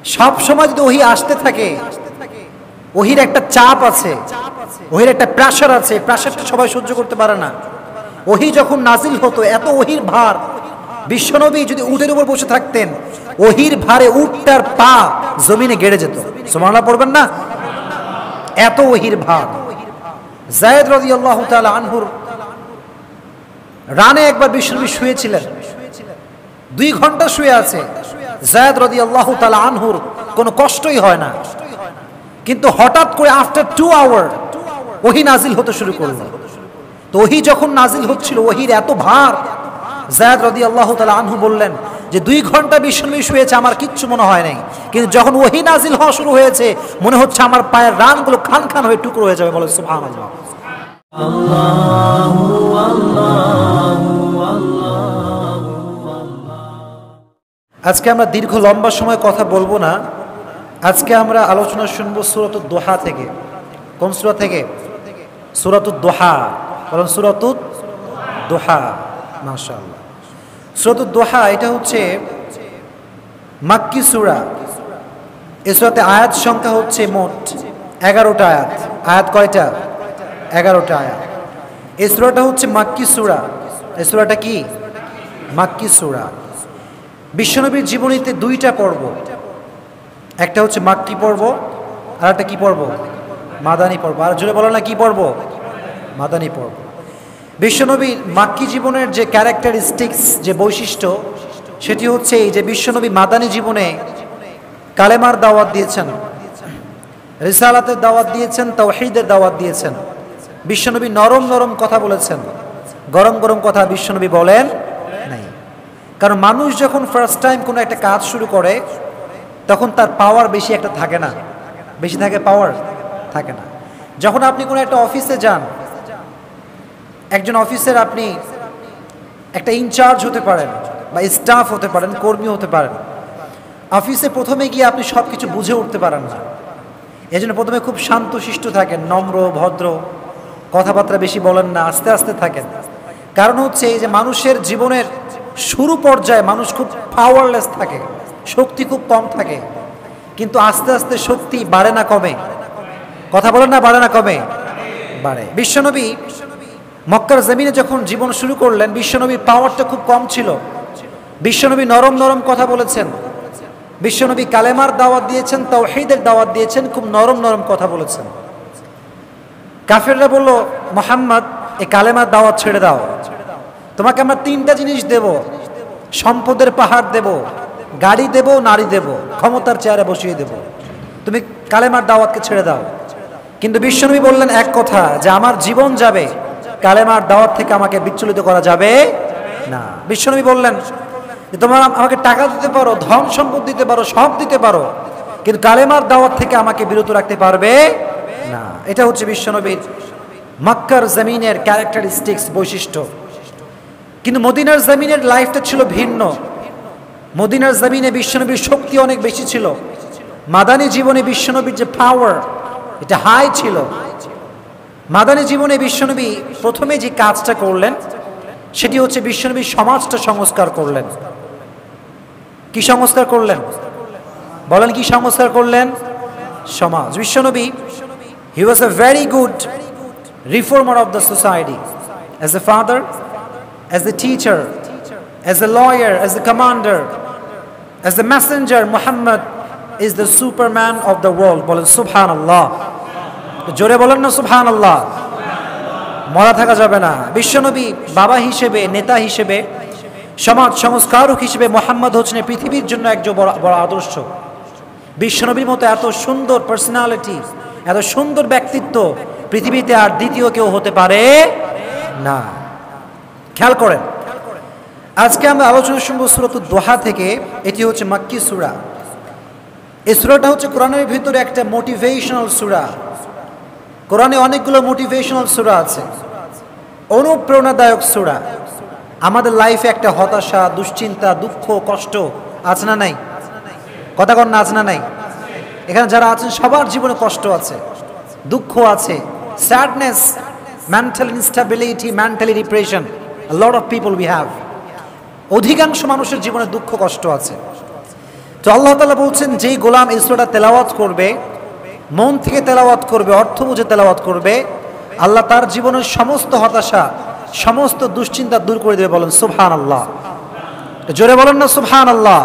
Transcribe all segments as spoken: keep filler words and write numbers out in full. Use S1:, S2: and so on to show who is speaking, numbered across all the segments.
S1: সব সময় যদি ওহী আসতে থাকে, ওহীর একটা চাপ আছে, ওহীর একটা প্রেশার আছে, প্রেশারটা সবাই সহ্য করতে পারে না। ওহী যখন নাজিল হতো, এত ওহীর ভার, বিশ্বনবী যদি উটের উপর বসে থাকতেন, ওহীর ভারে উটটার পা জমিনে গেড়ে যেত। সুবহানাল্লাহ পড়বেন না? এত ওহীর ভার। যায়েদ রাদিয়াল্লাহু তাআলা আনহুর রানে একবার বিশ্বনবী শুয়েছিলেন, দুই ঘন্টা শুয়ে আছে। যায়েদ রাদিয়াল্লাহু তাআলা আনহুর কোনো কষ্টই হয় না, কিন্তু হঠাৎ করে আফটার টু আওয়ার ওহী নাজিল হতে শুরু করলো। তো ওহী যখন নাজিল হচ্ছিল, ওহীর এত ভার, যায়েদ রাদিয়াল্লাহু তাআলা আনহু বললেন যে দুই ঘন্টা বিশ্বনবী শুয়েছে, আমার কিচ্ছু মনে হয় নাই, কিন্তু যখন ওহী নাজিল হওয়া শুরু হয়েছে মনে হচ্ছে আমার পায়ের রানগুলো খান খান হয়ে টুকরো হয়ে যাবে। বলে সুবহানাল্লাহ। আল্লাহু আল্লাহু আল্লাহু। আজকে আমরা দীর্ঘ লম্বা সময় কথা বলবো না। আজকে আমরা আলোচনা শুনবো সূরাতুদ দুহা থেকে। কোন সূরা থেকে? সূরাতুদ দুহা। বলেন সূরাতুদ দুহা। মাশাআল্লাহ। সূরাতুদ দুহা এটা হচ্ছে মাক্কি সূরা। এই সূরাতে আয়াত সংখ্যা হচ্ছে মোট এগারোটা আয়াত। আয়াত কয়টা? এগারোটা আয়াত। এই সূরাটা হচ্ছে মাক্কি সূরা। এই সূরাটা কি? মাক্কি সূরা। বিশ্বনবীর জীবনীতে দুইটা পর্ব, একটা হচ্ছে মাক্কি পর্ব আর একটা কি পর্ব? মাদানী পর্ব। আর জোরে বলো না কি পর্ব? মাদানী পর্ব। বিশ্বনবীর মাক্কি জীবনের যে ক্যারেক্টারিস্টিক্স, যে বৈশিষ্ট্য, সেটি হচ্ছে এই যে বিশ্বনবী মাদানী জীবনে কালেমার দাওয়াত দিয়েছেন, রিসালাতের দাওয়াত দিয়েছেন, তাওহীদের দাওয়াত দিয়েছেন। বিশ্বনবী নরম নরম কথা বলেছেন, গরম গরম কথা বিশ্বনবী বলেন নাই। কারণ মানুষ যখন ফার্স্ট টাইম কোনো একটা কাজ শুরু করে তখন তার পাওয়ার বেশি একটা থাকে না। বেশি থাকে পাওয়ার? থাকে না। যখন আপনি কোনো একটা অফিসে যান, একজন অফিসের আপনি একটা ইনচার্জ হতে পারেন বা স্টাফ হতে পারেন, কর্মী হতে পারেন। অফিসে প্রথমে গিয়ে আপনি সব কিছু বুঝে উঠতে পারেন না। এই জন্য প্রথমে খুব শান্ত শিষ্ট থাকেন, নম্র ভদ্র, কথাবার্তা বেশি বলেন না, আস্তে আস্তে থাকেন। কারণ হচ্ছে এই যে মানুষের জীবনের শুরু পর্যায়ে মানুষ খুব পাওয়ারলেস থাকে, শক্তি খুব কম থাকে, কিন্তু আস্তে আস্তে শক্তি বাড়ে না কমে? কথা বলেন না, বাড়ে না কমে? বাড়ে। বিশ্বনবী মক্কার জমিনে যখন জীবন শুরু করলেন, বিশ্বনবীর পাওয়ারটা খুব কম ছিল। বিশ্বনবী নরম নরম কথা বলেছেন, বিশ্বনবী কালেমার দাওয়াত দিয়েছেন, তাওহীদের দাওয়াত দিয়েছেন, খুব নরম নরম কথা বলেছেন। কাফেররা বলল, মুহাম্মদ এই কালেমার দাওয়াত ছেড়ে দাও, তোমাকে আমরা তিনটা জিনিস দেব, সম্পদের পাহাড় দেব, গাড়ি দেব, নারী দেব, ক্ষমতার চেয়ারে বসিয়ে দেব, তুমি কালেমার দাওয়াতকে ছেড়ে দাও। কিন্তু বিশ্বনবী বললেন এক কথা, যে আমার জীবন যাবে, কালেমার দাওয়াত থেকে আমাকে বিচলিত করা যাবে না। বিশ্বনবী বললেন যে তোমরা আমাকে টাকা দিতে পারো, ধন সম্পদ দিতে পারো, সব দিতে পারো, কিন্তু কালেমার দাওয়াত থেকে আমাকে বিরত রাখতে পারবে না। এটা হচ্ছে বিশ্বনবীর মক্কার জমিনের ক্যারেক্টারিস্টিক্স, বৈশিষ্ট্য। কিন্তু মদিনার জমিনের লাইফটা ছিল ভিন্ন। মদিনার জমিনে বিশ্বনবীর শক্তি অনেক বেশি ছিল। মাদানী জীবনে বিশ্বনবীর যে পাওয়ার, এটা হাই ছিল। মাদানী জীবনে বিশ্বনবী প্রথমে যে কাজটা করলেন সেটি হচ্ছে বিশ্বনবী সমাজটা সংস্কার করলেন। কি সংস্কার করলেন? বলেন কি সংস্কার করলেন? সমাজ। বিশ্বনবী, he was a very good reformer of the society, as a father, as a teacher, as a lawyer, as a commander, as a messenger. Muhammad is the superman of the world. বলেন সুবহানাল্লাহ। জোরে বলেন না সুবহানাল্লাহ। মরা থাকা যাবে না। বিশ্বনবী বাবা হিসেবে, নেতা হিসেবে, সমাজ সংস্কারক হিসেবে মুহাম্মদ হচ্ছেন পৃথিবীর জন্য একজন বড় বড় আদর্শ। বিশ্বনবীর মতো এত সুন্দর পার্সোনালিটি, এত সুন্দর ব্যক্তিত্ব পৃথিবীতে আর দ্বিতীয় কেউ হতে পারে না। খেয়াল করেন, আজকে আমরা আলোচনা শুনবো সূরাতুদ দুহা থেকে। এটি হচ্ছে মাক্কি সূরা। এই সূরাটা হচ্ছে কোরআনের ভিতরে একটা মোটিভেশনাল সূরা। কোরআনে অনেকগুলো মোটিভেশনাল সূরা আছে, অনুপ্রেরণাদায়ক সূরা। আমাদের লাইফে একটা হতাশা, দুশ্চিন্তা, দুঃখ, কষ্ট আছে না নাই? কথা কন না, আছে না নাই? এখানে যারা আছেন সবার জীবনে কষ্ট আছে, দুঃখ আছে, sadness, mental instability, mentally depression. A lot of people we have. অধিকাংশ মানুষের জীবনে দুঃখ কষ্ট আছে। তো আল্লাহ তাআলা বলছেন, যেই গোলাম এই সূরাটা তেলাওয়াত করবে, মন থেকে তেলাওয়াত করবে, অর্থ বুঝে তেলাওয়াত করবে, আল্লাহ তার জীবনের সমস্ত হতাশা, সমস্ত দুশ্চিন্তা দূর করে দেবে। বলেন সুবহানাল্লাহ। জোরে বলেন না সুবহানাল্লাহ।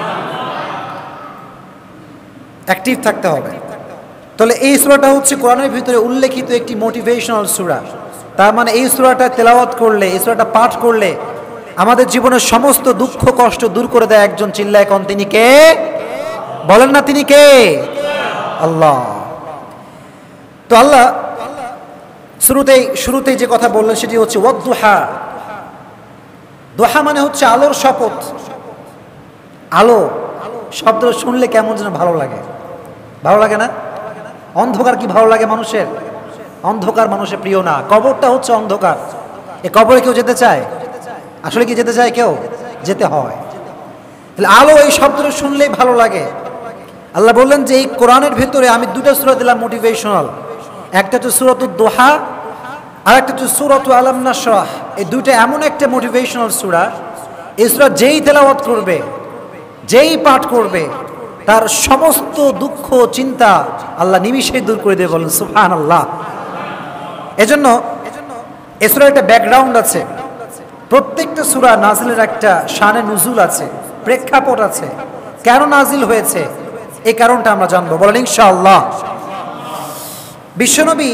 S1: অ্যাক্টিভ থাকতে হবে। তাহলে এই সূরাটা হচ্ছে কোরআনের ভিতরে উল্লেখিত একটি মোটিভেশনাল সূরা। তার মানে এই সূরাটা তেলাওয়াত করলে, এই সূরাটা পাঠ করলে আমাদের জীবনের সমস্ত দুঃখ কষ্ট দূর করে দেয় একজন। চিল্লায় কোন তিনি কে? বলেন না তিনি কে? আল্লাহ। তো আল্লাহ শুরুতেই শুরুতেই যে কথা বললেন সেটি হচ্ছে ওয়াদ-দুহা। দুহা মানে হচ্ছে আলোর শপথ। আলো শব্দ শুনলে কেমন যেন ভালো লাগে, ভালো লাগে না? অন্ধকার কি ভালো লাগে মানুষের? অন্ধকার মানুষের প্রিয় না। কবরটা হচ্ছে অন্ধকার। এ কবরে কেউ যেতে চায়? আসলে কি যেতে চায় কেউ? যেতে হয়। তাহলে আলো এই শব্দটা শুনলেই ভালো লাগে। আল্লাহ বললেন যে এই কোরআনের ভিতরে আমি দুটো সূরা দিলাম মোটিভেশনাল। একটা হচ্ছে সূরাতুদ দুহা, আর একটা হচ্ছে সূরাতু আলাম নাশরাহ। এই দুইটা এমন একটা মোটিভেশনাল সূরা, এই সূরা যেই তেলাওয়াত করবে, যেই পাঠ করবে, তার সমস্ত দুঃখ চিন্তা আল্লাহ নিমিষেই দূর করে দেবে। বলেন সুবহানাল্লাহ। এজন্য এই সূরার একটা ব্যাকগ্রাউন্ড আছে। প্রত্যেকটা সূরা নাজিলের একটা শানে নুজুল আছে, প্রেক্ষাপট আছে। কেন নাজিল হয়েছে এই কারণটা আমরা জানবো। বলেন ইনশাআল্লাহ। বিশ্বনবী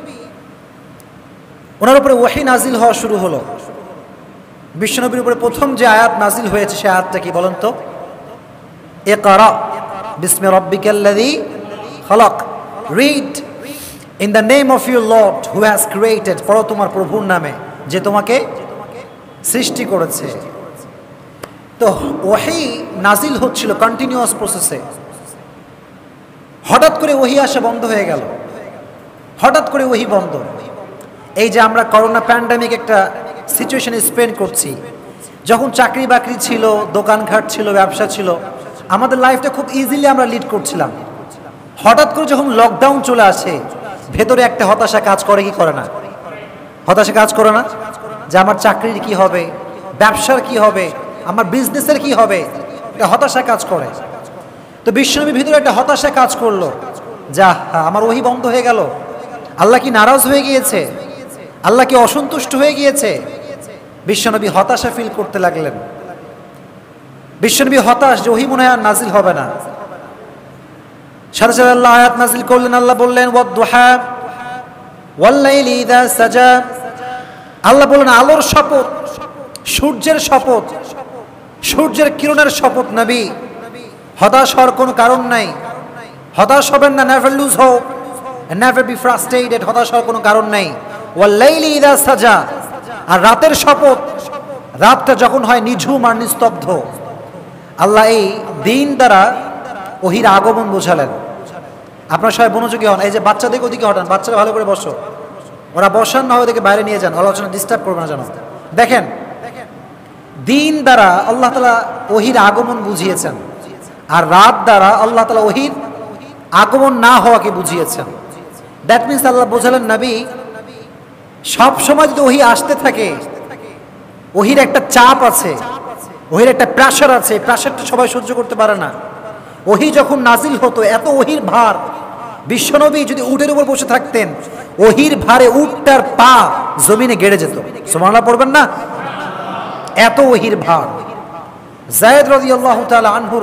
S1: ওনার উপরে ওহী নাজিল হওয়া শুরু হলো। বিশ্বনবীর উপরে প্রথম যে আয়াত নাজিল হয়েছে সে আয়াতটা কি বলেন তো? ইকরা বিসমি রাব্বিকাল্লাযী খালাক, read in the name of your lord who has created. পড়ো তোমার প্রভুর নামে যে তোমাকে সৃষ্টি করেছে। তো ওহী নাজিল হচ্ছিল কন্টিনিউয়াস প্রসেসে। হঠাৎ করে ওহী আসা বন্ধ হয়ে গেল, হঠাৎ করে ওহী বন্ধ। এই যে আমরা করোনা প্যান্ডেমিক একটা সিচুয়েশনে স্পেন্ড করছি, যখন চাকরি বাকরি ছিল, দোকানঘাট ছিল, ব্যবসা ছিল, আমাদের লাইফটা খুব ইজিলি আমরা লিড করছিলাম। হঠাৎ করে যখন লকডাউন চলে আসে, ভেতরে একটা হতাশা কাজ করে কি করে না? হতাশা কাজ করে না? যে আমার চাকরির কি হবে, ব্যবসার কি হবে, আমার বিজনেসের কি হবে, এটা হতাশা কাজ করে। তো বিশ্বনবীর ভিতরে একটা হতাশা কাজ করলো, যা আমার ওহী বন্ধ হয়ে গেল। আল্লাহ কি নারাজ হয়ে গিয়েছে? আল্লাহ কি অসন্তুষ্ট হয়ে গিয়েছে? বিশ্বনবী হতাশা ফিল করতে লাগলেন। বিশ্বনবী হতাশ যে ওহী মনে হয় আর নাজিল হবে না। সাথে সাথে আল্লাহ আয়াত নাজিল করলেন। আল্লাহ বললেন ওয়াদ-দুহা ওয়াল-লাইলি ইযা সাজা। আল্লাহ বললেন আলোর শপথ, সূর্যের শপথ, সূর্যের কিরণের শপথ। নবী হতাশ হওয়ার কোনো কারণ নাই, হতাশ হবেন না। Never lose hope, never be frustrated. হতাশ হওয়ার কোনো কারণ নাই। ওয়াল-লাইলি ইযা সাজা, আর রাতের শপথ, রাতটা যখন হয় নিঝুম আর নিস্তব্ধ। আল্লাহ এই দিন দ্বারা ওহীর আগমন বোঝালেন। আপনার সবাই মনোযোগী হন। এই যে বাচ্চাদের ওদিকে হটান, বাচ্চারা ভালো করে বসো। ওরা বসান না, ওদেরকে বাইরে নিয়ে যান, আলোচনা ডিস্টার্ব করবে না যেন। দেখেন, দিন দ্বারা আল্লাহ তাআলা ওহীর আগমন বুঝিয়েছেন, আর রাত দ্বারা আল্লাহ তাআলা ওহীর আগমন না হওয়াকে বুঝিয়েছেন। দ্যাট মিনস আল্লাহ বোঝালেন নবী সব সময় যদি ওহী আসতে থাকে, ওহীর একটা চাপ আছে, ওহীর একটা প্রেশার আছে। প্রেশারটা সবাই সহ্য করতে পারে না। ওহী যখন নাজিল হতো, এত ওহীর ভার, বিশ্বনবী যদি উটের উপর বসে থাকতেন, ওহীর ভারে উটটার পা জমিনে গেড়ে যেত। সুবহানাল্লাহ পড়বেন না? এত ওহীর ভার। যায়েদ রাদিয়াল্লাহু তাআলা আনহুর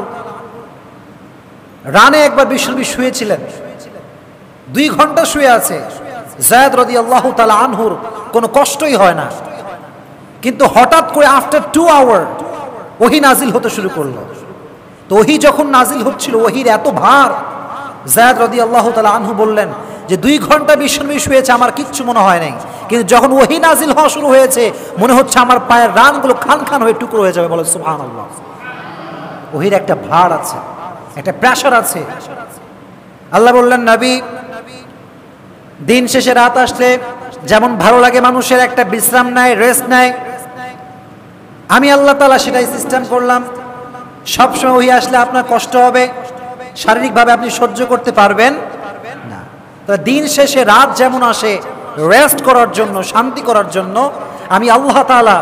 S1: রানে একবার বিশ্বনবী শুয়েছিলেন, দুই ঘন্টা শুয়ে আছে। যায়েদ রাদিয়াল্লাহু তাআলা আনহুর কোনো কষ্টই হয় না, কিন্তু হঠাৎ করে আফটার টু আওয়ার ওহী নাজিল হতে শুরু করলো। তো ওহী যখন নাজিল হচ্ছিল, ওহীর এত ভার, যায়েদ রাদিয়াল্লাহু তাআলা আনহু বললেন যে দুই ঘন্টা বিশ্বনবী শুয়েছে, আমার কিচ্ছু মনে হয় নাই, কিন্তু যখন ওহী নাজিল হওয়া শুরু হয়েছে মনে হচ্ছে আমার পায়ের রানগুলো খান খান হয়ে টুকরো হয়ে যাবে। বলে সুবহানাল্লাহ। ওহীর একটা ভার আছে, একটা প্রেশার আছে। আল্লাহ বললেন নবী দিন শেষে রাত আসলে যেমন ভালো লাগে মানুষের একটা বিশ্রাম নেয়, রেস্ট নেয়, আমি আল্লাহ তাআলা সেটাই সিস্টেম করলাম। সবসময় ওহী আসলে আপনার কষ্ট হবে, শারীরিকভাবে আপনি সহ্য করতে পারবেন না। তো দিন শেষে রাত যেমন আসে রেস্ট করার জন্য, শান্তি করার জন্য, আমি আল্লাহ তাআলা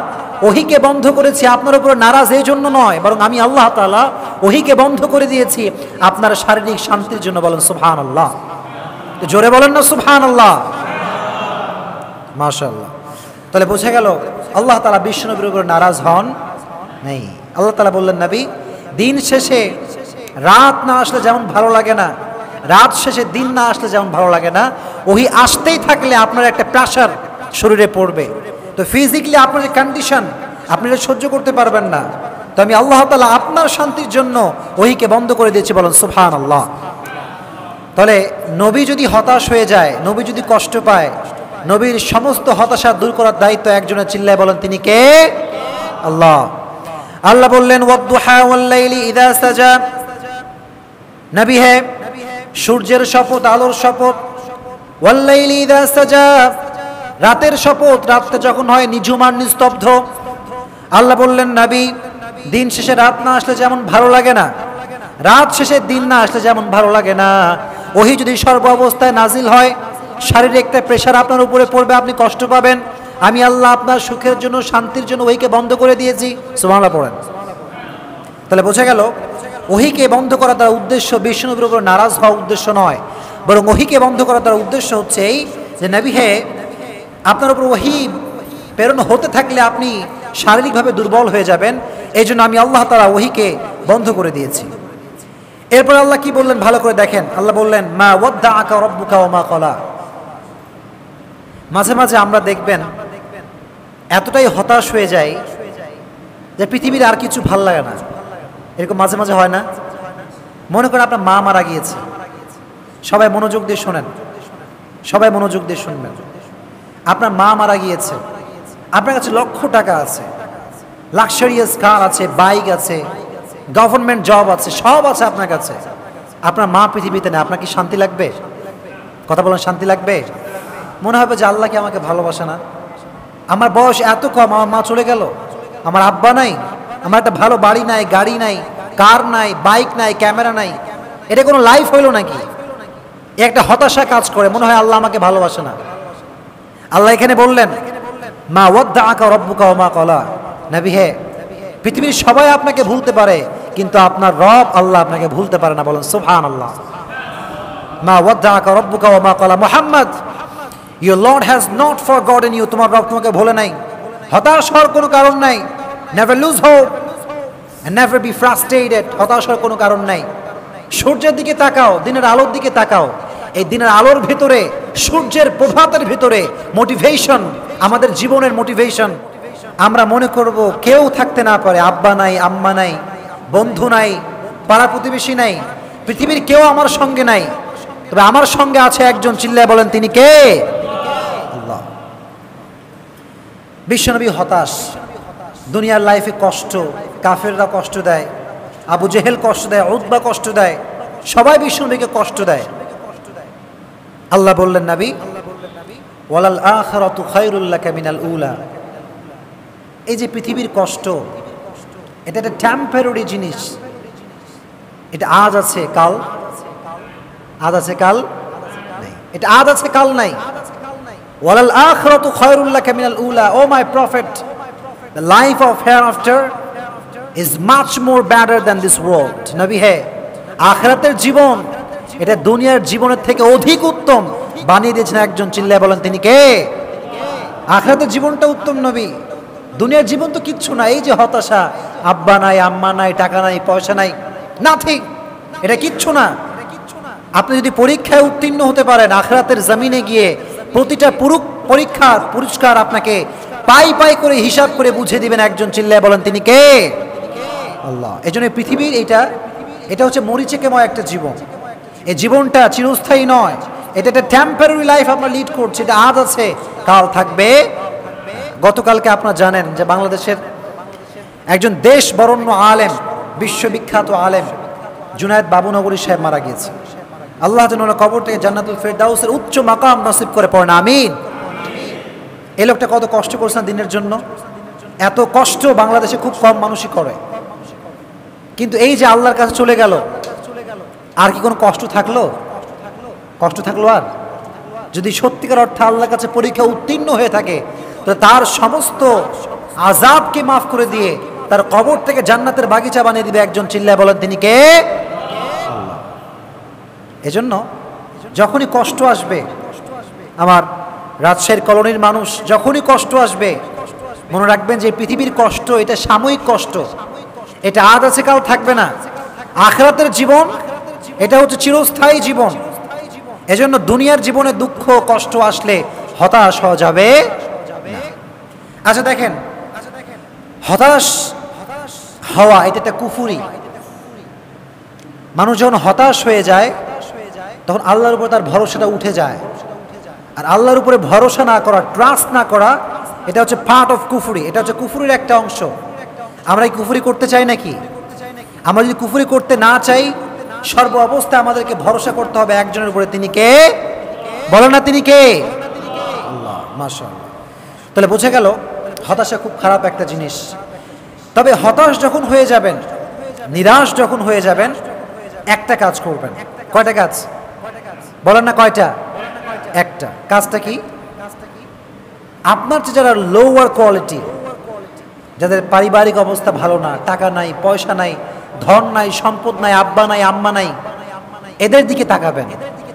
S1: ওহিকে বন্ধ করেছি আপনার উপর নারাজ এই জন্য নয়, বরং আমি আল্লাহ তাআলা ওহিকে বন্ধ করে দিয়েছি আপনার শারীরিক শান্তির জন্য। বলেন সুবহানাল্লাহ। তো জোরে বলেন না সুবহানাল্লাহ। মাশাআল্লাহ। তাহলে বোঝা গেল আল্লাহ তাআলা বিশ্বনবীর উপর নারাজ হন নেই। আল্লাহ তাআলা বললেন, নবী দিন শেষে রাত না আসলে যেমন ভালো লাগে না, রাত শেষে দিন না আসলে যেমন ভালো লাগে না, ওহি আসতেই থাকলে আপনার একটা প্রেশার শরীরে পড়বে। তো ফিজিক্যালি আপনার যে কন্ডিশন, আপনি এটা সহ্য করতে পারবেন না। তো আমি আল্লাহ তাআলা আপনার শান্তির জন্য ওহিকে বন্ধ করে দিয়েছি। বলেন সুবহানাল্লাহ। তাহলে নবী যদি হতাশ হয়ে যায়, নবী যদি কষ্ট পায়, নবীর সমস্ত হতাশা দূর করার দায়িত্ব একজনের, চিল্লায় বলেন তিনি কে? আল্লাহ। আল্লাহ বললেন ওয়াদ-দুহা ওয়াল-লাইলি ইযা সাজা, নবী হে সূর্যের শপথ, আলোর শপথ, ওয়াল-লাইলি ইযা সাজা রাতের শপথ, রাতটা যখন হয় নিঝুম আর নিস্তব্ধ। আল্লাহ বললেন, নবী দিন শেষে রাত না আসলে যেমন ভালো লাগে না, রাত শেষে দিন না আসলে যেমন ভালো লাগে না, ওহি যদি সর্ব অবস্থায় নাজিল হয়, শারীরিক একটা প্রেশার আপনার উপরে পড়বে, আপনি কষ্ট পাবেন। আমি আল্লাহ আপনার সুখের জন্য, শান্তির জন্য ওহিকে বন্ধ করে দিয়েছি। সুবহানাল্লাহ পড়েন। তাহলে বোঝা গেল ওহিকে বন্ধ করা তার উদ্দেশ্য বিশ্বনবীর উপর নারাজ হওয়া উদ্দেশ্য নয়, বরং ওহিকে বন্ধ করা তার উদ্দেশ্য হচ্ছে এই যে, নবী হে আপনার উপর ওহি প্রেরণ হতে থাকলে আপনি শারীরিকভাবে দুর্বল হয়ে যাবেন, এই জন্য আমি আল্লাহ তাআলা ওহিকে বন্ধ করে দিয়েছি। এরপর আল্লাহ কি বললেন ভালো করে দেখেন। আল্লাহ বললেন, মা ওয়াদ্দাআকা রাব্বুকা ওয়া মা ক্বালা। মাঝে মাঝে আমরা দেখবেন এতটাই হতাশ হয়ে যায় যে পৃথিবীর আর কিছু ভাল লাগে না। এরকম মাঝে মাঝে হয় না? মনে করেন আপনার মা মারা গিয়েছে, সবাই মনোযোগ দিয়ে শোনেন, সবাই মনোযোগ দিয়ে শুনবেন। আপনার মা মারা গিয়েছে, আপনার কাছে লক্ষ টাকা আছে, লাক্সারিয়াস কার আছে, বাইক আছে, গভর্নমেন্ট জব আছে, সব আছে আপনার কাছে। আপনার মা পৃথিবীতে নেই, আপনার কি শান্তি লাগবে? কথা বলেন, শান্তি লাগবে? মনে হবে যে আল্লাহ কি আমাকে ভালোবাসে না? আমার বয়স এত কম, আমার মা চলে গেল, আমার আব্বা নাই, আমার একটা ভালো বাড়ি নাই, গাড়ি নাই, কার নাই, বাইক নাই, ক্যামেরা নাই, এটা কোনো লাইফ হইল নাকি? একটা হতাশা কাজ করে, মনে হয় আল্লাহ আমাকে ভালোবাসে না। আল্লাহ এখানে বললেন, মা ওয়াদ্দাআকা রাব্বুকা ওয়া মা ক্বালা। নবী হে পৃথিবীর সবাই আপনাকে ভুলতে পারে, কিন্তু আপনার রব আল্লাহ আপনাকে ভুলতে পারে না। বলেন সুবহানাল্লাহ। মা ওয়াদ্দাআকা রাব্বুকা ওয়া মা ক্বালা। Muhammad, your Lord has not forgotten you. তোমার রব তোমাকে ভুলে নাই। হতাশ হওয়ার কোনো কারণ নাই। never lose hope and never be frustrated. হতাশ হওয়ার কোনো কারণ নাই। সূর্যের দিকে তাকাও, দিনের আলোর দিকে তাকাও। এই দিনের আলোর ভিতরে, সূর্যের প্রভাতের ভিতরে মোটিভেশন, আমাদের জীবনের মোটিভেশন। আমরা মনে করব কেউ থাকতে না পারে, আব্বা নাই, আম্মা নাই, বন্ধু নাই, পাড়া প্রতিবেশী নাই, পৃথিবীর কেউ আমার সঙ্গে নাই, তবে আমার সঙ্গে আছে একজন, চিল্লায় বলেন তিনি কে? আল্লাহ। বিশ্বনবী হতাশ, দুনিয়ার লাইফে কষ্ট, কাফেররা কষ্ট দেয়, আবু জেহেল কষ্ট দেয়, উতবা কষ্ট দেয়, সবাই বিশ্বনবীকে কষ্ট দেয়। আল্লাহ বললেন, নবী ওয়ালাল আখিরাতু খায়রুল লাকা মিনাল উলা। এই যে পৃথিবীর কষ্ট, এটা একটা টেম্পোরারি জিনিস। এটা আজ আছে, কাল আজ আছে, কাল নাই। এটা আজ আছে, কাল নাই। ওয়ালাল আখিরাতু খায়রুল লাকা মিনাল উলা। O my prophet, the life of hereafter is much more better than this world. নবী হে আখিরাতের জীবন এটা দুনিয়ার জীবনের থেকে অধিক উত্তম বানিয়ে দিয়েছেন একজন, চিল্লায় বলেন তিনি কে? আখিরাতের জীবনটা উত্তম নবী। দুনিয়ার জীবন তো কিচ্ছু না। এই যে হতাশা, আব্বা নাই, আম্মা নাই, টাকা নাই, পয়সা নাই, নাথিং, এটা কিচ্ছু না। আপনি যদি পরীক্ষায় উত্তীর্ণ হতে পারেন, আখিরাতের জমিনে গিয়ে প্রতিটা পরীক্ষার পুরস্কার আপনাকে পাই পাই করে হিসাব করে বুঝে দিবেন একজন, চিল্লায় বলেন তিনি কে? আল্লাহ। এই জন্য পৃথিবীর এটা এটা হচ্ছে মরিচিকাময় একটা জীবন। এই জীবনটা চিরস্থায়ী নয়, এটা একটা টেম্পোরারি লাইফ আমরা লিড করছি। এটা আজ আছে, কাল থাকবে। গতকালকে আপনারা জানেন যে বাংলাদেশের একজন দেশ বরণ্য আলেম, বিশ্ববিখ্যাত আলেম জুনায়েদ বাবুনগরী সাহেব মারা গিয়েছে। আল্লাহ যেন ওনার কবরটাকে জান্নাতুল ফেরদাউসের উচ্চ মাকাম নসিব করে, পড়েন আমিন। এই লোকটা কত কষ্ট করছেন দিনের জন্য। এত কষ্ট বাংলাদেশে খুব কম মানুষই করে, কিন্তু এই যে আল্লাহর কাছে চলে গেল, আর কি কোনো কষ্ট থাকলো? কষ্ট থাকলো আর? যদি সত্যিকার অর্থে আল্লাহর কাছে পরীক্ষা উত্তীর্ণ হয়ে থাকে, তো তার সমস্ত আযাবকে মাফ করে দিয়ে তার কবর থেকে জান্নাতের বাগিচা বানিয়ে দিবে একজন। চিল্লায় বলেন তিনি কে? আল্লাহ। এজন্য যখনই কষ্ট আসবে, আমার রাজশাহীর কলোনির মানুষ, যখনই কষ্ট আসবে মনে রাখবেন যে পৃথিবীর কষ্ট এটা সাময়িক কষ্ট, এটা আজ আছে কাল থাকবে না। আখিরাতের জীবন এটা হচ্ছে চিরস্থায়ী জীবন। এজন্য দুনিয়ার জীবনে দুঃখ কষ্ট আসলে হতাশ হওয়া যাবে না। আচ্ছা দেখেন, হতাশ হওয়া এটা একটা কুফরি। মানুষ যখন হতাশ হয়ে যায় তখন আল্লাহর উপর তার ভরসাটা উঠে যায়। আর আল্লাহর উপরে ভরসা না করা, ট্রাস্ট না করা, এটা হচ্ছে পার্ট অফ কুফরি। এটা হচ্ছে কুফরির একটা অংশ। আমরা এই কুফরি করতে চাই নাকি? আমরা যদি কুফরি করতে না চাই, সর্ব অবস্থায় আমাদেরকে ভরসা করতে হবে একজনের উপরে। তিনি কে? বলেন না তিনি কে? আল্লাহ। মাশাআল্লাহ। তাহলে বোঝা গেল হতাশা খুব খারাপ একটা জিনিস। তবে হতাশ যখন হয়ে যাবেন, নিরাশ যখন হয়ে যাবেন, একটা কাজ করবেন। কয়টা কাজ বলেন না? কয়টা? একটা। কাজটা কি? আপনার যে যারা লোয়ার কোয়ালিটি, যাদের পারিবারিক অবস্থা ভালো না, টাকা নাই, পয়সা নাই, ধন নাই, সম্পদ নাই, আব্বা নাই, আম্মা নাই, এদের দিকে তাকাবেন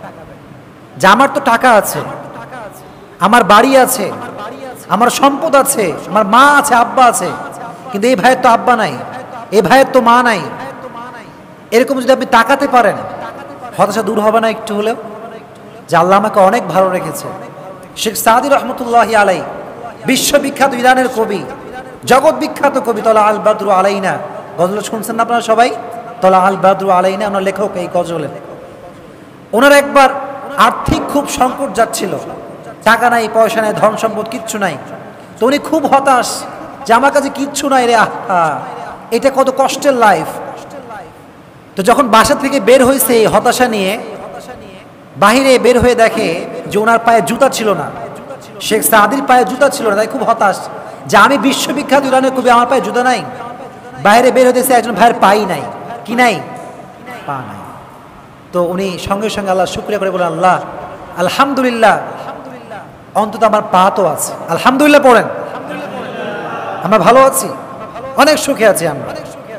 S1: যে আমার তো টাকা আছে, আমার বাড়ি আছে, আমার সম্পদ আছে, আমার মা আছে, আব্বা আছে, কিন্তু এই ভাইয়ের তো আব্বা নাই, এই ভাইয়ের তো মা নাই। এরকম যদি আপনি তাকাতে পারেন, হতাশা দূর হবে না একটু হলেও? যে আল্লাহ আমাকে অনেক ভালো রেখেছে। শেখ সাদি রহমতুল্লাহি আলাই, বিশ্ববিখ্যাত ইরানের কবি, জগৎ বিখ্যাত কবি, তলা আল বাদরু আলাইনা গজল শুনছেন না আপনারা সবাই? তলা আল বাদরু আলাইনা ওনার লেখক এই গজলের। ওনার একবার আর্থিক খুব সংকট যাচ্ছিল, টাকা নাই, পয়সা নাই, ধন সম্পদ কিচ্ছু নাই। তো উনি খুব হতাশ যে আমার কাছে কিচ্ছু নাই রে, আহা এটা কত কষ্টের লাইফ। তো যখন বাসা থেকে বের হয়েছে এই হতাশা নিয়ে, বাহিরে বের হয়ে দেখে যে ওনার পায়ে জুতা ছিল না। শেখ সাদির পায়ে জুতা ছিল না, তাই খুব হতাশ যে আমি বিশ্ববিখ্যাত ইরানের কবি, আমার পায়ে জুতা নাই। বাইরে বের হতেছে, একজন ভাইয়ের পাই নাই। কি নাই? পা নাই। তো উনি সঙ্গে সঙ্গে আল্লাহ শুকরিয়া করে বলেন, আল্লাহ আলহামদুলিল্লাহ, অন্তত আমার পা তো আছে। আলহামদুলিল্লাহ পড়েন, আমরা ভালো আছি, অনেক সুখে আছি আমরা।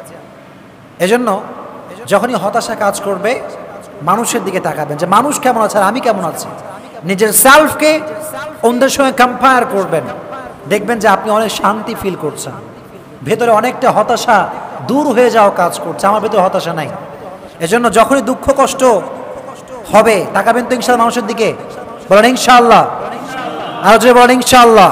S1: এজন্য যখনই হতাশা কাজ করবে, মানুষের দিকে তাকাবেন যে মানুষ কেমন আছে আর আমি কেমন আছি। নিজের সেলফকে অন্যদের সঙ্গে কম্পেয়ার করবেন, দেখবেন যে আপনি অনেক শান্তি ফিল করছেন, ভেতরে অনেকটা হতাশা দূর হয়ে যাওয়া কাজ করছে। আমার ভেতরে হতাশা নাই। এজন্য যখনই দুঃখ কষ্ট হবে তাকাবেন তো ইনশাআল্লাহ মানুষের দিকে। বলেন ইনশাআল্লাহ, আর যে বলেন ইনশাআল্লাহ।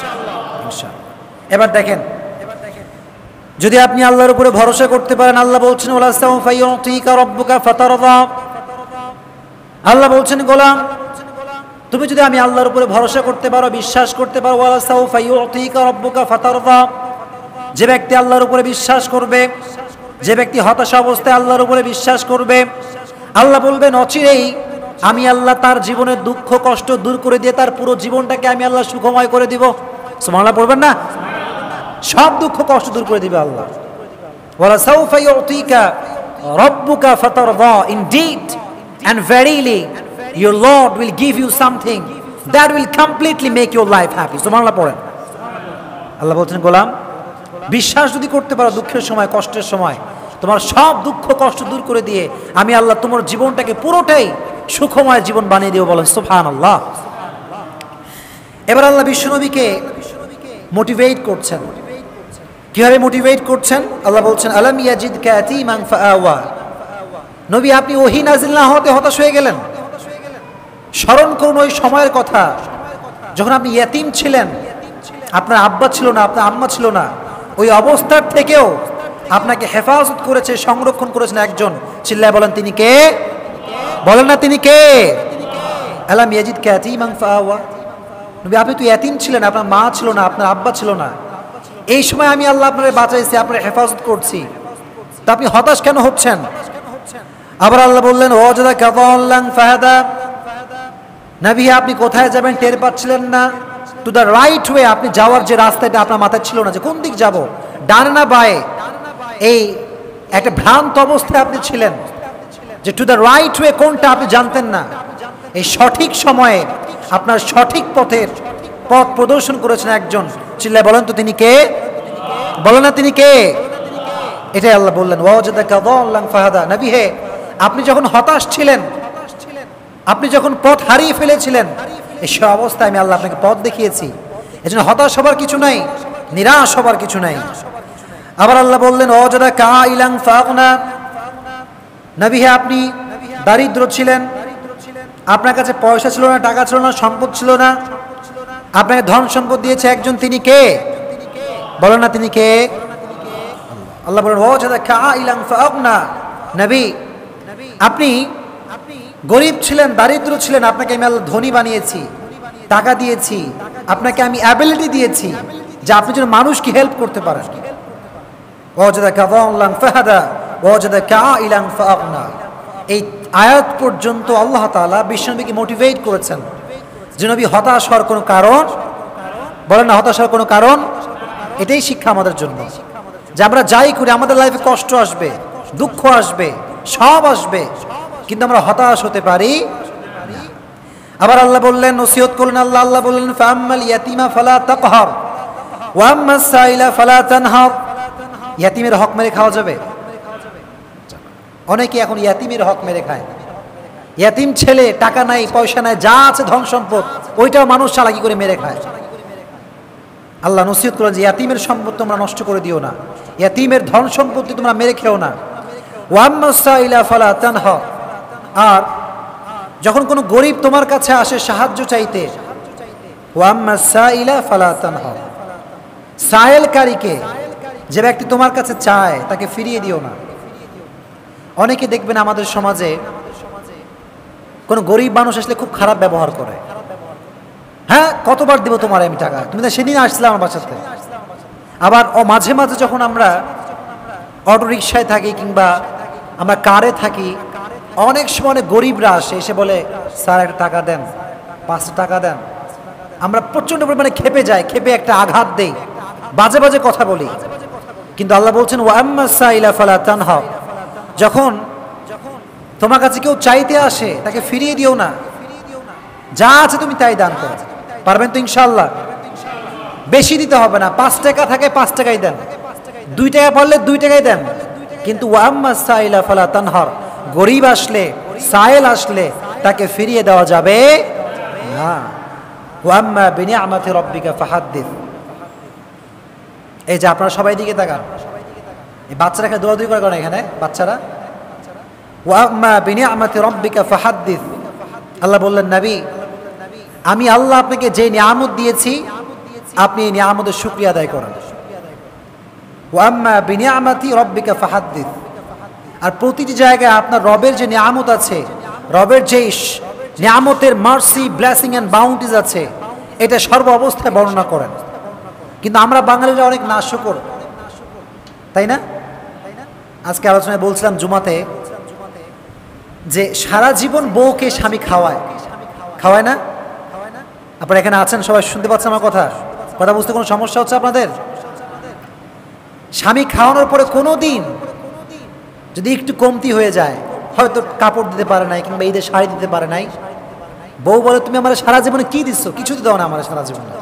S1: এবার দেখেন, যদি আপনি আল্লাহর উপরে ভরসা করতে পারেন, আল্লাহ বলছেন ওয়ালা সাউফা ইউতিকা রাব্বুকা ফাতারদা, আল্লাহ বলছেন গোলাম তুমি যদি আমি আল্লাহর উপরে ভরসা করতে পারো, বিশ্বাস করতে পারো, ওয়ালা সাউফা ইউতিকা রাব্বুকা ফাতারদা, যে ব্যক্তি আল্লাহর উপরে বিশ্বাস করবে, যে ব্যক্তি হতাশা অবস্থায় আল্লাহর উপরে বিশ্বাস করবে, আল্লাহ বলবেন অচিরেই আমি আল্লাহ তার জীবনের দুঃখ কষ্ট দূর করে দিয়ে তার পুরো জীবনটাকে আমি আল্লাহ সুখময় করে দিব। সুবহানাল্লাহ পড়বেন না? সব দুঃখ কষ্ট দূর করে দিবে আল্লাহ। ওয়ালা সাউফা ইউতিকা রাব্বুকা ফাতারদা, indeed and verily your Lord will give you something that will completely make your life happy. সুবহানাল্লাহ পড়েন। আল্লাহ বলছেন গোলাম বিশ্বাস যদি করতে পারো, দুঃখের সময় কষ্টের সময় তোমার সব দুঃখ কষ্ট দূর করে দিয়ে আমি আল্লাহ তোমার জীবনটাকে পুরোটাই সুখময় জীবন বানিয়ে দেব। বলেন সুবহানাল্লাহ। এবার আল্লাহ বিশ্বনবীকে মোটিভেট করছেন। কিভাবে মোটিভেট করছেন? আল্লাহ বলছেন আলাম ইয়াজিদকা ইয়াতীমান ফাআওয়া, নবী আপনি ওহী নাযিল না হতে হতাশ হয়ে গেলেন? স্মরণ করুন ওই সময়ের কথা যখন আপনি ইয়াতীম ছিলেন, আপনার আব্বা ছিল না, আপনার আম্মা ছিল না। ওই অবস্থার থেকেও আপনাকে হেফাজত করেছে, সংরক্ষণ করেছেন একজন। চিল্লায় বলেন তিনি কে? বলেন না তিনি কে? আলাম ইয়াজিদকা ইয়াতীমান ফাআওয়া, নবী আপনি তো ইয়াতীম ছিলেন, আপনার মা ছিল না, আপনার আব্বা ছিল না। এই সময় আমি আল্লাহ আপনারে বাঁচাইছি, আপনার হেফাজত করছি, তা আপনি হতাশ কেন হচ্ছেন? আবার আল্লাহ বললেন ওয়াজাদাকা যাল্লান ফাহাদা, নবী আপনি কোথায় যাবেন টের পাচ্ছিলেন না। টু দ্য রাইট ওয়ে, আপনি যাওয়ার যে রাস্তাটা আপনার মাথায় ছিল না, যে কোন দিক যাব, ডানে না বায়ে, এই একটা ভ্রান্ত অবস্থায় আপনি ছিলেন, যে টু দ্য রাইট ওয়ে কোনটা আপনি জানতেন না। এই সঠিক সময়ে আপনার সঠিক পথের পথ প্রদর্শন করেছেন একজন, চিল্লায় বলেন তো তিনি কে? বলেন না তিনি কে? এটাই আল্লাহ বললেন ওয়াজাদাকা যাল্লান ফাহাদা। নবী হে, আপনি যখন হতাশ ছিলেন, আপনি যখন পথ হারিয়ে ফেলেছিলেন, এই সব অবস্থায় আমি আল্লাহ আপনাকে পথ দেখিয়েছি। এজন্য হতাশ হবার কিছু নাই, নিরাশ হবার কিছু নাই। আবার আল্লাহ বললেন ওয়াজাদাকা আইলান ফাগনা। নবী হে, আপনি দারিদ্র ছিলেন, আপনার কাছে পয়সা ছিল না, টাকা ছিল না, সম্পদ ছিল না, আপনাকে ধন সম্পদ দিয়েছে একজন, তিনি কে? বলেন না তিনি কে? আল্লাহ বলেন ওয়াজাদাকা আইলান ফাগনা। নবী, আপনি গরিব ছিলেন, দারিদ্র ছিলেন, আপনাকে আমি আল্লাহ ধনী বানিয়েছি, টাকা দিয়েছি, আপনাকে আমি অ্যাবিলিটি দিয়েছি যে আপনি যেন মানুষকে হেল্প করতে পারেন। ওয়াজাদাকা যাল্লান ফাহাদা ওয়াজাদাকা আইলান ফাগনা। এই আয়াত পর্যন্ত আল্লাহ তাআলা বিশ্বনবীকে মোটিভেট করেছেন যে নবী হতাশ হওয়ার কোনো কারণ, বলেন না হতাশ হওয়ার কোনো কারণ। এটাই শিক্ষা আমাদের জন্য যে আমরা যাই করি আমাদের লাইফে কষ্ট আসবে, দুঃখ আসবে, সব আসবে, কিন্তু আমরা হতাশ হতে পারি না। আবার আল্লাহ বললেন, নসিহত করলেন আল্লাহ আল্লাহ বললেন ফাআম্মাল ইয়াতিমা ফালা তাকহার ওয়া আম্মাস সাইলা ফালা তানহার। ইয়াতিমের হক মেরে খাওয়া যাবে? অনেকে এখন ইয়াতিমের হক মেরে খায়। ইয়াতিম ছেলে, টাকা নাই, পয়সা নাই, যা আছে ধন সম্পদ, ওইটাও মানুষ চালাকি করে মেরে খায়। আল্লাহ নসিহত করেন যে ইয়াতিমের সম্পদ তোমরা নষ্ট করে দিও না, ইয়াতিমের ধন সম্পত্তি তোমরা মেরে খেও না। ওয়া আম্মাস সাইলা ফালা তানহার। আর যখন কোনো গরিব তোমার কাছে আসে সাহায্য চাইতে, ওয়া আম্মাস সাইলা ফালা তানহার, সায়েলকারীকে, যে ব্যক্তি তোমার কাছে চায় তাকে ফিরিয়ে দিও না। অনেকে দেখবেন আমাদের সমাজে কোনো গরিব মানুষ আসলে খুব খারাপ ব্যবহার করে। হ্যাঁ, কতবার দেবো তোমার আমি টাকা, তুমি তো সেদিন আসছিলে আমার বাসাতে। আবার ও মাঝে মাঝে যখন আমরা অটো রিক্সায় থাকি কিংবা আমরা কারে থাকি, অনেক সময় অনেক গরিবরা আসে, এসে বলে স্যার একটা টাকা দেন, পাঁচটা টাকা দেন। আমরা প্রচণ্ড পরিমাণে খেপে যাই, খেপে একটা আঘাত দেই, বাজে বাজে কথা বলি। কিন্তু আল্লাহ বলছেন ওয়া আম্মাস সাইলা ফালা তানহার, যখন তোমার কাছে কেউ চাইতে আসে তাকে ফিরিয়ে দিও না, যা আছে তুমি তাই দান করো। পারবেন তো ইনশাআল্লাহ? বেশি দিতে হবে না, পাঁচ টাকা থাকে পাঁচ টাকাই দেন, দুই টাকা পড়লে দুই টাকাই দেন। কিন্তু ওয়া আম্মাস সাইলা ফালা তানহার, গরিব আসলে, সায়েল আসলে তাকে ফিরিয়ে দেওয়া যাবে না। ওয়া আম্মা বিনিআমাতি রাব্বিকা ফাহাদ্দিস। এই যে আপনারা সবাই দিকে তাকান, এই বাচ্চারা এখানে দৌড়াদৌড়ি করে কেন এখানে বাচ্চারা? ওয়া আম্মা বিনিআমাতি রাব্বিকা ফাহাদ্দিস। আল্লাহ বললেন নবী, আমি আল্লাহ আপনাকে যে নিয়ামত দিয়েছি আপনি এই নিয়ামতের শুকরিয়া আদায় করেন। ওয়া আম্মা বিনিআমাতি রাব্বিকা ফাহাদ্দিস। আর প্রতিটি জায়গায় আপনার রবের যে নিয়ামত আছে, রবের যে নিয়ামতের মার্সি, ব্লেসিং অ্যান্ড বাউন্টিজ আছে, এটা সর্ব অবস্থায় বর্ণনা করেন। কিন্তু আমরা বাঙালিরা অনেক নাশুকর, তাই না? আজকে আলোচনায় বলছিলাম জুমাতে যে সারা জীবন বউকে স্বামী খাওয়ায়, খাওয়ায় না? আপনারা এখানে আছেন, সবাই শুনতে পাচ্ছেন আমার কথা? কথা বুঝতে কোনো সমস্যা হচ্ছে আপনাদের? স্বামী খাওয়ানোর পরে কোনো দিন যদি একটু কমতি হয়ে যায়, হয়তো কাপড় দিতে পারে নাই কিংবা ঈদের শাড়ি দিতে পারে নাই, বউ বলে তুমি আমার সারা জীবনে কি দিচ্ছ? কিছু তো দাও না আমার সারা জীবনে।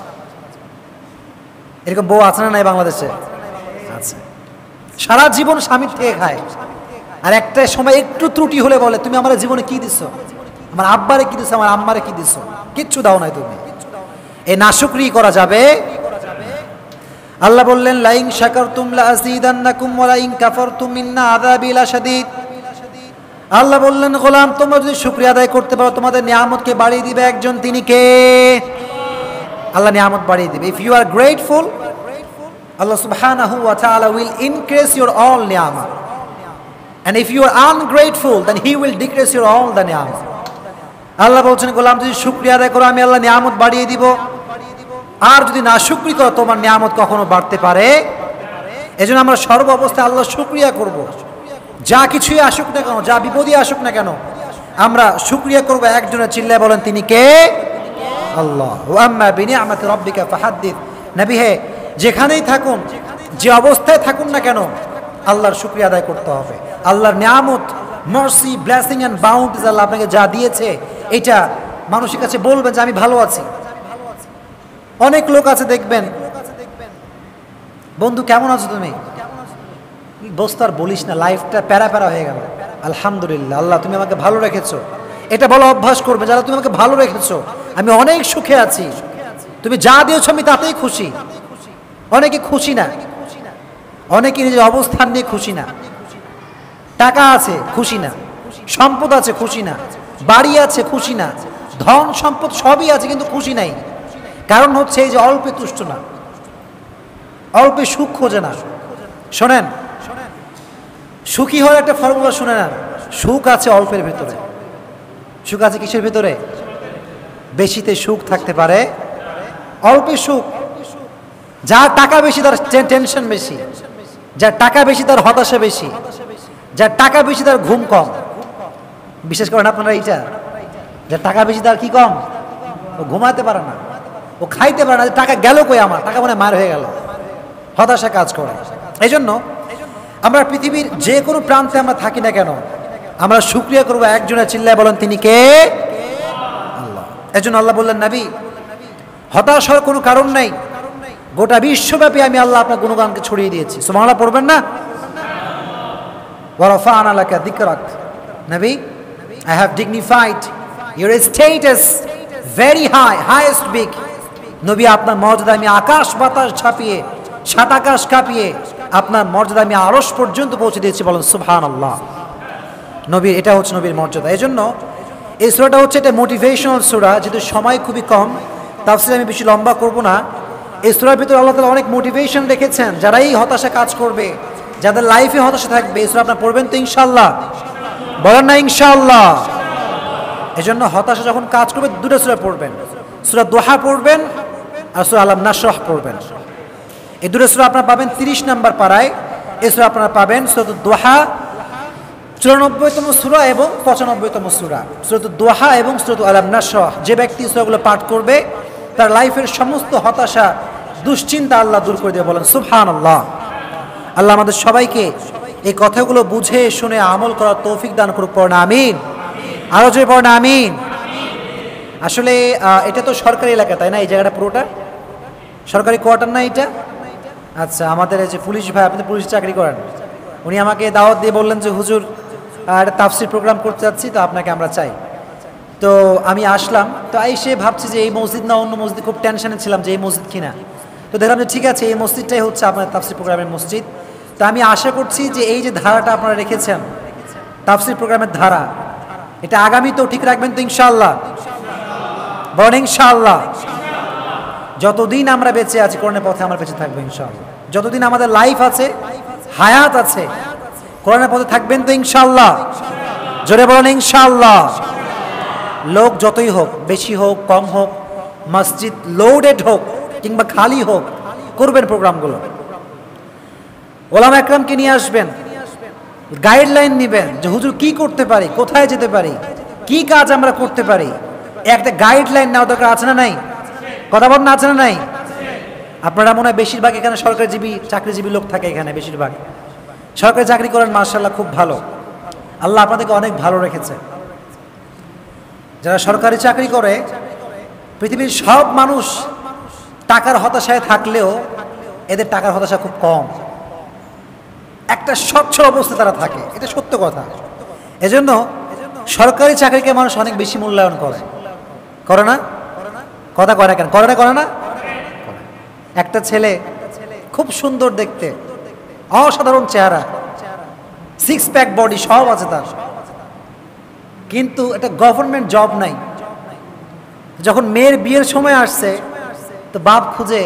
S1: এরকম বউ আছে না নাই বাংলাদেশে? আছে। সারা জীবন স্বামীর থেকে খায়, আর একটা সময় একটু ত্রুটি হলে বলে তুমি আমার জীবনে কি দিচ্ছ? আমার আব্বারে কি দিচ্ছ, আমার আম্মারে কি দিচ্ছ? কিচ্ছু দাও নাই তুমি। এই নাশুকরি করা যাবে? আল্লাহ বললেন লাইন শাকারতুম লাযীদান্নাকুম ওয়া লাইন কাফারতুম ইন্না আযাবি লাশাদীদ। আল্লাহ বললেন গোলাম, তোমরা যদি শুকরিয়া আদায় করতে পারো তোমাদের নিয়ামতকে বাড়িয়ে দিবে একজন, তিনি কে? আল্লাহ নিয়ামত বাড়িয়ে দিবে। If you are grateful, Allah subhanahu wa ta'ala will increase your all ni'amah, and if you are ungrateful then he will decrease your all the ni'amah. Allah বলছেন গোলাম যদি শুকরিয়া আদায় করো আমি আল্লাহ নিয়ামত বাড়িয়ে দিব, আর যদি না শুকরি করো তোমার নিয়ামত কখনো বাড়তে পারে। এজন্য আমরা সর্ব অবস্থায় আল্লাহ শুকরিয়া করব, যা কিছুই আসুক না কেন, যা বিপদই আসুক না কেন, আমরা শুকরিয়া করব একজনের। চিল্লায় বলেন তিনি কে? আল্লাহ। ওয়া আম্মা বিনিআমাতি রাব্বিকা ফাহাদ্দিস। নবী হে, যেখানেই থাকুন, যে অবস্থায় থাকুন না কেন, আল্লাহর শুকরিয়া আদায় করতে হবে। আল্লাহর নিয়ামত, mercy, blessing and bounties Allah আপনাকে যা দিয়েছে, এটা মানুষের কাছে বলবেন যে আমি ভালো আছি। অনেক লোক আছে দেখবেন, বন্ধু কেমন আছো তুমি, বস্তু আর বলিস না, লাইফটা প্যারা প্যারা হয়ে গেল। আলহামদুলিল্লাহ, আল্লাহ তুমি আমাকে ভালো রেখেছো, এটা বলো অভ্যাস করবে, যারা তুমি আমাকে ভালো রেখেছো, আমি অনেক সুখে আছি, তুমি যা দিয়েছো আমি তাতেই খুশি। অনেকে খুশি না, অনেকে নিজের অবস্থান নিয়ে খুশি না, টাকা আছে খুশি না, সম্পদ আছে খুশি না, বাড়ি আছে খুশি না, ধন সম্পদ সবই আছে কিন্তু খুশি নাই। কারণ হচ্ছে এই যে অল্পে তুষ্ট না, অল্পে সুখ খোঁজে না। শোনেন, সুখী হওয়ার একটা ফর্মুলা শুনে না, সুখ আছে অল্পের ভেতরে। সুখ আছে কিসের ভেতরে? বেশিতে সুখ থাকতে পারে, অল্পে সুখ। যার টাকা বেশি তার টেনশন বেশি, যার টাকা বেশি তার হতাশা বেশি, যার টাকা বেশি তার ঘুম কম। বিশেষ করেন আপনারা এইটা, যার টাকা বেশি তার কি কম, ও ঘুমাতে পারে না, ও খাইতে পারে না, টাকা গেল কই আমার, টাকা মানে মার হয়ে গেল, হতাশা কাজ করে। এই জন্য আমরা পৃথিবীর যে কোনো প্রান্তে আমরা থাকি না কেন, আমরা শুকরিয়া করবো একজনের, চিল্লায় বলেন তিনি কে? আল্লাহ। এই জন্য আল্লাহ বললেন, নবী হতাশ হওয়ার কোনো কারণ নাই, গোটা বিশ্বব্যাপী আমি আল্লাহ আপনার গুণগানকে ছড়িয়ে দিয়েছি। সুবহানাল্লাহ পড়বেন না? ওয়া রাফা'না লাকা যিকরাক, নবী I have dignified your status very high, highest big. নবী আপনার মর্যাদা আমি আকাশ বাতাস ছাপিয়ে, সাত আকাশ কাঁপিয়ে আপনার মর্যাদা আমি আরশ পর্যন্ত পৌঁছে দিয়েছি। বলেন সুবহানাল্লাহ। নবী, এটা হচ্ছে নবীর মর্যাদা। এই জন্য এই সূরাটা হচ্ছে এটা মোটিভেশনাল সূরা, যেহেতু সময় খুবই কম, তাফসীর আমি বেশি লম্বা করব না। এই সূরার ভিতরে আল্লাহ তাআলা অনেক মোটিভেশন রেখেছেন, যারাই হতাশা কাজ করবে, যাদের লাইফে হতাশা থাকবে, এই সূরা আপনারা পড়বেন তো ইনশাআল্লাহ? বলেন না ইনশাআল্লাহ? এই জন্য হতাশা যখন কাজ করবে দুটো সূরা পড়বেন, সূরা দোহা পড়বেন আর সূরা আলাম নাশরাহ পড়বেন। এই দুটো সূরা আপনারা পাবেন তিরিশ নম্বর পারায়। এই সূরা আপনারা পাবেন সূরা দোহা চুরানব্বইতম সূরা এবং পঁচানব্বইতম সূরা, সূরা দোহা এবং সূরা আলাম নাশরাহ। যে ব্যক্তি সূরাগুলো পাঠ করবে তার লাইফের সমস্ত হতাশা দুশ্চিন্তা আল্লাহ দূর করে দেবে। বলেন সুবহানাল্লাহ। আল্লাহ আমাদের সবাইকে এই কথাগুলো বুঝে শুনে আমল করার তৌফিক দান করুক। পড়েন আমিন। আরো জোরে পড়েন আমিন। আসলে এটা তো সরকারি এলাকা, তাই না? এই জায়গাটা পুরোটা সরকারি কোয়ার্টার না এটা? আচ্ছা, আমাদের এই যে পুলিশ ভাই, আপনি পুলিশ চাকরি করেন, উনি আমাকে দাওয়াত দিয়ে বললেন যে হুজুর একটা তাফসীর প্রোগ্রাম করতে যাচ্ছি, তো আপনাকে আমরা চাই। তো আমি আসলাম, তো এসে ভাবছি যে এই মসজিদ না অন্য মসজিদ, খুব টেনশনে ছিলাম যে এই মসজিদ কিনা। তো দেখলাম যে ঠিক আছে, এই মসজিদটাই হচ্ছে আপনার তাফসীর প্রোগ্রামের মসজিদ। তো আমি আশা করছি যে এই যে ধারাটা আপনারা রেখেছেন, তাফসীর প্রোগ্রামের ধারা, এটা আগামী তো ঠিক রাখবেন তো ইনশাআল্লাহ? বলেন ইনশাআল্লাহ। যতদিন আমরা বেঁচে আছি কোরআনের পথে আমরা বেঁচে থাকবো ইনশাআল্লাহ। যতদিন আমাদের লাইফ আছে, হায়াত আছে, কোরআনের পথে থাকবেন তো ইনশাআল্লাহ? জোরে বলেন ইনশাআল্লাহ। লোক যতই হোক, বেশি হোক কম হোক, মসজিদ লোডেড হোক কিংবা খালি হোক, করবেন প্রোগ্রামগুলো। ওলামা একরামকে নিয়ে আসবেন, গাইডলাইন নেবেন যে হুজুর কি করতে পারি, কোথায় যেতে পারি, কি কাজ আমরা করতে পারি, একটা গাইডলাইন নেওয়া দরকার আছে না নাই? কথা বলেন না, আছে না নাই? আপনারা মনে হয় বেশিরভাগ এখানে সরকারিজীবী চাকরিজীবী লোক থাকে, এখানে বেশিরভাগ সরকারি চাকরি করেন, মাশাআল্লাহ খুব ভালো, আল্লাহ আপনাদেরকে অনেক ভালো রেখেছে। যারা সরকারি চাকরি করে, পৃথিবীর সব মানুষ টাকার হতাশায় থাকলেও এদের টাকার হতাশা খুব কম, একটা স্বচ্ছল অবস্থা তারা থাকে, এটা সত্য কথা। এজন্য সরকারি চাকরিকে মানুষ অনেক বেশি মূল্যায়ন করে, করে না? কথা করে না কেন? করে না, করে না? একটা ছেলে খুব সুন্দর দেখতে, অসাধারণ চেহারা, সিক্স প্যাক বডি সব আছে তার, কিন্তু এটা গভর্নমেন্ট জব নাই। যখন মেয়ের বিয়ের সময় আসছে, তো বাপ খুঁজে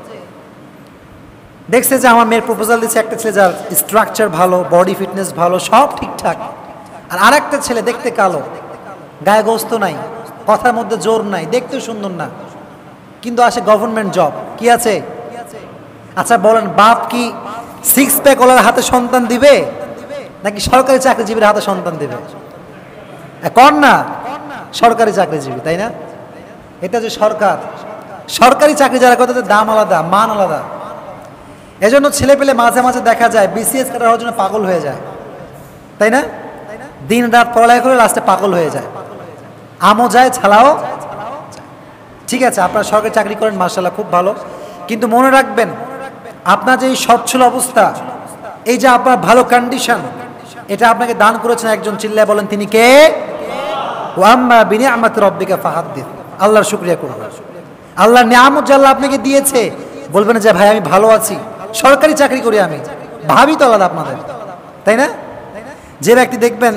S1: দেখছে যে আমার মেয়ের প্রপোজাল দিচ্ছে একটা ছেলে যার স্ট্রাকচার ভালো, বডি ফিটনেস ভালো, সব ঠিকঠাক, আর আরেকটা ছেলে দেখতে কালো, গায়ে গোস্ত নাই, কথার মধ্যে জোর নাই, দেখতেও সুন্দর না, কিন্তু আসে গভর্নমেন্ট জব। কি আছে? আচ্ছা বলেন, বাপ কি সিক্স প্যাক ওলার হাতে সন্তান দিবে নাকি সরকারি চাকরিজীবীর হাতে সন্তান দিবে? কর না, সরকারি চাকরিজীবী, তাই না? এটা যে সরকার, সরকারি চাকরি যারা করে তাদের দাম আলাদা, মান আলাদা। এজন্য ছেলে পেলে মাঝে মাঝে দেখা যায় বিসিএস কাটার হওয়ার জন্য পাগল হয়ে যায়, তাই না? দিন রাত পড়ালেখা করে লাস্টে পাগল হয়ে যায়, আমও যায় ছালাও। ঠিক আছে, আপনারা সরকারি চাকরি করেন, মাশাআল্লাহ, খুব ভালো। কিন্তু মনে রাখবেন, আপনার যে এই সচ্ছল অবস্থা, এই যে আপনার ভালো কন্ডিশন, এটা আপনাকে দান করেছেন একজন, চিল্লায় বলেন তিনি কে? ওয়া আম্মা বিনিআমাতি রাব্বিকা ফাহাদ্দিস। আল্লাহর শুকরিয়া করবেন। আল্লাহর নিয়ামত যে আল্লাহ আপনাকে দিয়েছে, বলবেন যে ভাই আমি ভালো আছি, সরকারি চাকরি করি আমি, ভাবি তো আলাদা আপনাদের, তাই না? যে ব্যক্তি দেখবেন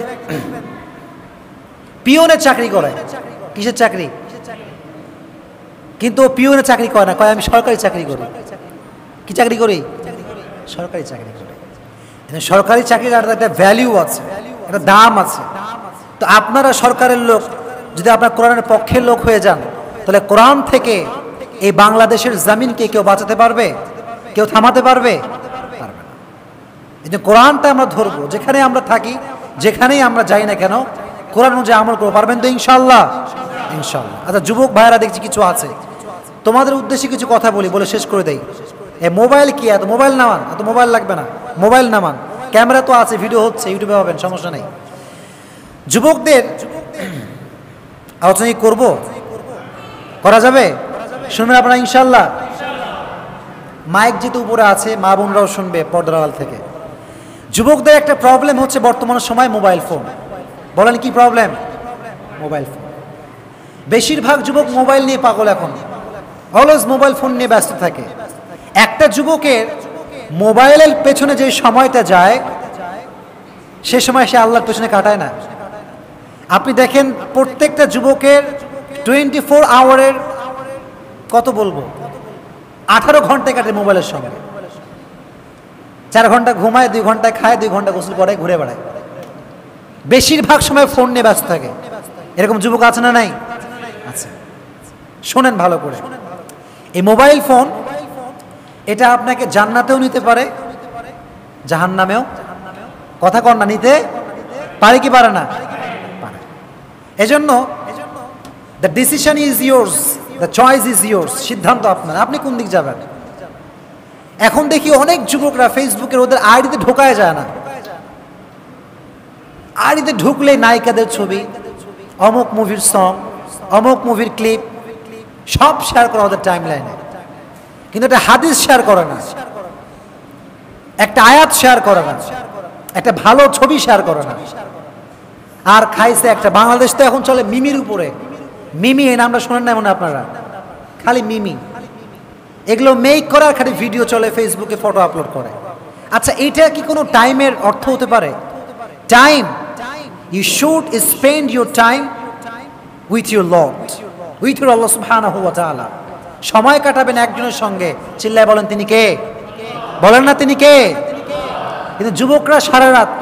S1: পিওনের চাকরি করে, কিসের চাকরি? কিন্তু পিওনের চাকরি করে না, কয় আমি সরকারি চাকরি করি। কি চাকরি করি? সরকারি চাকরি করি। সরকারি চাকরির একটা ভ্যালিউ আছে, একটা দাম আছে। তো আপনারা সরকারের লোক, যদি আপনার কোরআনের পক্ষের লোক হয়ে যান, তাহলে কোরআন থেকে এই বাংলাদেশের জমিনকে কেউ বাঁচাতে পারবে? কেউ থামাতে পারবে? পারবে না। এই যে কোরআনটা আমরা ধরবো, যেখানে আমরা থাকি, যেখানেই আমরা যাই না কেন, কোরআন অনুযায়ী আমল করবো। পারবেন তো ইনশাআল্লাহ? ইনশাআল্লাহ। আচ্ছা, যুবক ভাইয়েরা দেখছি কিছু আছে, তোমাদের উদ্দেশ্যে কিছু কথা বলি, বলে শেষ করে দেই। এ মোবাইল কি, এত মোবাইল নামান, এত মোবাইল লাগবে না, মোবাইল নামান। ক্যামেরা তো আছে, ভিডিও হচ্ছে, ইউটিউবে পাবেন, সমস্যা নেই। যুবকদের আলোচনা করব, করা যাবে? শুনবেন আপনারা ইনশাআল্লাহ? মাইক যেহেতু উপরে আছে, মা বোনরাও শুনবে পর্দার আড়াল থেকে। যুবকদের একটা প্রবলেম হচ্ছে বর্তমান সময় মোবাইল ফোন। বলেন কি প্রবলেম? Mobile phone. বেশিরভাগ যুবক মোবাইল নিয়ে পাগল, এখন অলওয়েজ মোবাইল ফোন নিয়ে ব্যস্ত থাকে। একটা যুবকের মোবাইলের পেছনে যে সময়টা যায়, সে সময় সে আল্লাহর পেছনে কাটায় না। আপনি দেখেন প্রত্যেকটা যুবকের টোয়েন্টি ফোর আওয়ারের কত বলবো, আঠারো ঘন্টায় কাটে মোবাইলের সঙ্গে। চার ঘন্টা ঘুমায়, দুই ঘন্টায় খায়, দুই ঘন্টা গোসল করে, ঘুরে বেড়ায়, বেশিরভাগ সময় ফোন নিয়ে ব্যস্ত থাকে। এরকম যুবক আছে না নাই? আচ্ছা, শোনেন ভালো করে। এই মোবাইল ফোন, এটা আপনাকে জান্নাতেও নিতে পারে, জাহান্নামেও। কথা কন না, নিতে পারে কি পারে না? পারে। এজন্য the decision is yours, the choice is yours. সিদ্ধান্ত আপনার, আপনি কোন দিক যাবেন। এখন দেখি অনেক যুবকরা ফেসবুকের ওদের আইডিতে ঢোকায় যায় না। আইডিতে ঢুকলে নায়িকাদের ছবি, অমুক মুভির সং, অমুক মুভির ক্লিপ সব শেয়ার করা ওদের টাইম লাইনে। কিন্তু একটা হাদিস শেয়ার করে না, একটা আয়াত শেয়ার করে না, একটা ভালো ছবি শেয়ার করে না। আর খাইছে একটা, বাংলাদেশ তো এখন চলে মিমির উপরে। মিমি, এই নামটা শোনেন না মনে আপনারা? খালি মিমি, এগুলো মেক করার খালি ভিডিও চলে, ফেসবুকে ফটো আপলোড করে। আচ্ছা, এইটা কি কোনো টাইমের অর্থ হতে পারে? Time, you should spend your time with your lord, with your Allah সুবহানাহু ওয়া তাআলা। সময় কাটাবেন একজনের সঙ্গে, চিল্লায় বলেন তিনি কে? বলেন না তিনি কে? কিন্তু যুবকরা সারা রাত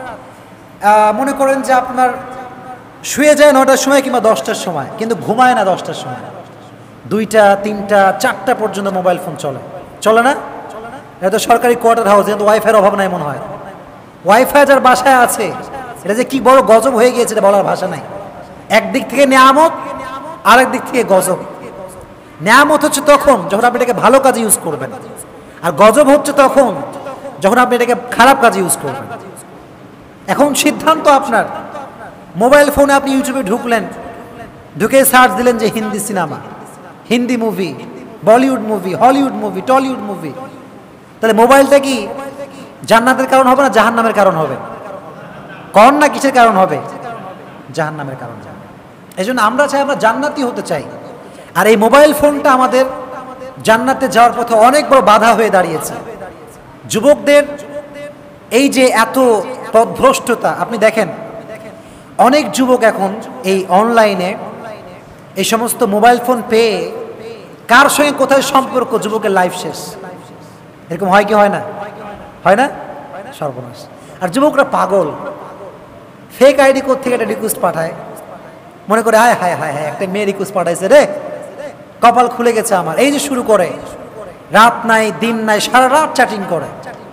S1: মনে করেন যে আপনার শুয়ে যায় নটার সময় কিংবা দশটার সময়, কিন্তু ঘুমায় না দশটার সময়, দুইটা তিনটা চারটা পর্যন্ত মোবাইল ফোন চলে। চলে না? এটা তো সরকারি কোয়ার্টার হাউস, কিন্তু ওয়াইফাইয়ের অভাব নাই মনে হয়। ওয়াইফাই যার বাসায় আছে, এটা যে কি বড় গজব হয়ে গিয়েছে এটা বলার ভাষা নাই। একদিক থেকে নিয়ামত, আর একদিক থেকে গজব। নিয়ামত হচ্ছে তখন যখন আপনি এটাকে ভালো কাজে ইউজ করবেন, আর গজব হচ্ছে তখন যখন আপনি এটাকে খারাপ কাজে ইউজ করবেন। এখন সিদ্ধান্ত আপনার। মোবাইল ফোনে আপনি ইউটিউবে ঢুকলেন, ঢুকে সার্চ দিলেন যে Hindi cinema, Hindi movie, Bollywood movie, Hollywood movie, Tollywood movie. তাহলে মোবাইলটা কি জান্নাতের কারণ হবে না জাহান্নামের কারণ হবে? কোন না কিসের কারণ হবে? জাহান্নামের কারণ হবে। এই জন্য আমরা চাই, আমরা জান্নাতি হতে চাই। আর এই মোবাইল ফোনটা আমাদের জান্নাতে যাওয়ার পথে অনেক বড় বাধা হয়ে দাঁড়িয়েছে। যুবকদের এই যে এত পথভ্রষ্টতা, আপনি দেখেন অনেক যুবক এখন এই অনলাইনে এই সমস্ত মোবাইল ফোন পেয়ে কার সঙ্গে কোথায় সম্পর্ক, যুবকের লাইফ শেষ। এরকম হয় কি হয় না? হয় না? সর্বনাশ। আর যুবকরা পাগল, ফেক আইডি কোথা থেকে একটা রিকোয়েস্ট পাঠায়, মনে করে হায় হায় হায় হায় একটা মেয়ে রিকোয়েস্ট পাঠাইছে রে, কপাল খুলে গেছে আমার। এই যে শুরু করে, রাত নাই দিন নাই, সারা রাত চ্যাটিং করে।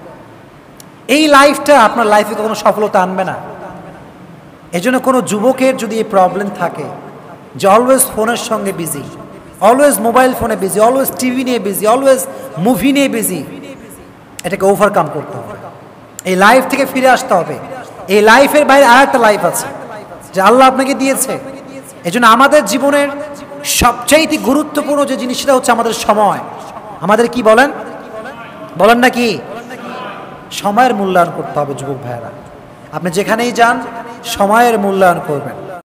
S1: এই লাইফটা আপনার লাইফে কোনো সফলতা আনবে না। এজন্য কোনো যুবকের যদি এই প্রবলেম থাকে যে অলওয়েজ ফোনের সঙ্গে বিজি, অলওয়েজ মোবাইল ফোনে বিজি, অলওয়েজ টিভি নিয়ে বিজি, অলওয়েজ মুভি নিয়ে বিজি, এটাকে ওভারকাম করতে হবে। এই লাইফ থেকে ফিরে আসতে হবে। এই লাইফের বাইরে আর একটা লাইফ আছে যে আল্লাহ আপনাকে দিয়েছে। এজন্য আমাদের জীবনের সবচাইতে গুরুত্বপূর্ণ যে জিনিসটা হচ্ছে আমাদের সময়। আমাদের কি বলেন বলেন না কি সময়ের মূল্যায়ন করতে হবে যুবক ভাইয়েরা। আপনি যেখানেই যান সময়ের মূল্যায়ন করবেন।